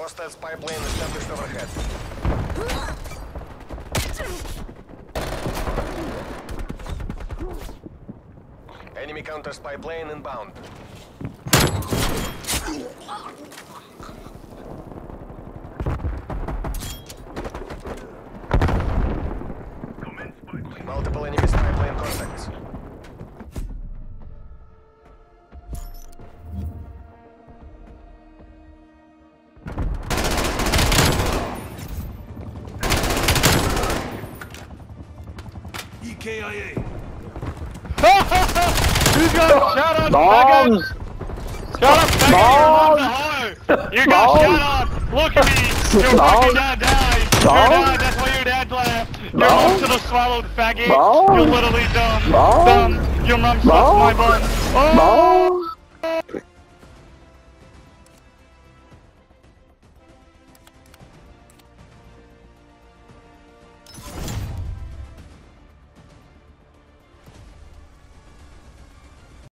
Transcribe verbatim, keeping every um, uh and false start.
Hostile spy plane established overhead. Enemy counter spy plane inbound. Multiple enemy spy plane contacts. E K I A. You got shot on, Bombs! faggot! Shut up, faggot! You're on the whore! You got Bombs! shot on! Look at me! Your Bombs! fucking dad died! Your Bombs! dad, that's why your dad left! Your Bombs! mom should have swallowed, faggot! Bombs! You're literally dumb! Bombs! Dumb! Your mom sucks my Bombs! bun! Oh! Bombs!